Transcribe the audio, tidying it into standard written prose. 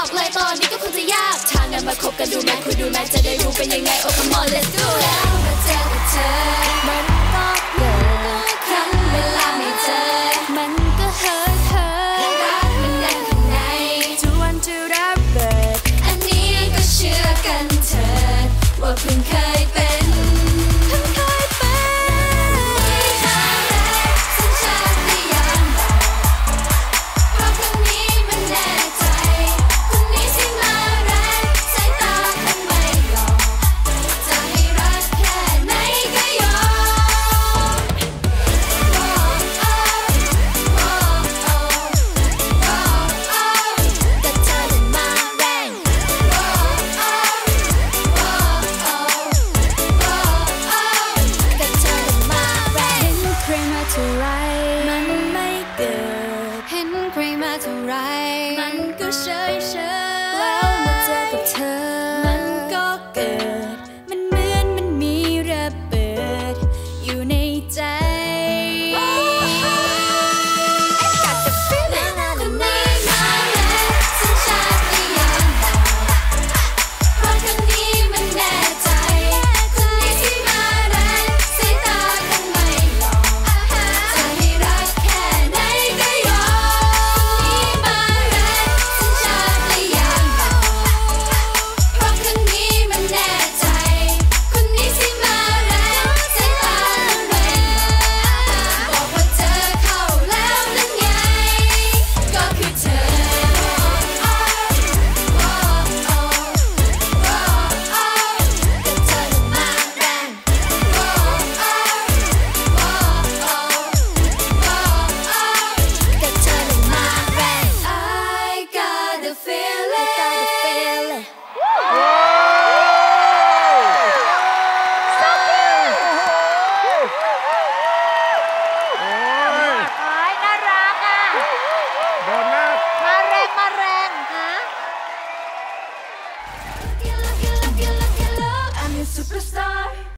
เลยตอนนี้ก็คงจะยากทางนั้นมาคบกันดูแม้คุยดูแม้จะได้รู้เป็นยังไง Oh come on let's do แล้วมาเจอกับเธอมันก็เกิดครั้งเวลาไม่เจอมันก็เฮิร์ทรักมันแน่นข้างในทุกวันจะรับเบิดอันนี้ก็เชื่อกันเถิดว่าเพิ่งเคยเป็นมันไม่เกิดเห็นใครมาเท่าไรมันก็เฉยแล้วมาเจอกับเธอมันก็เกิดมันเหมือนมันมีระเบิดอยู่ในใจSuperstar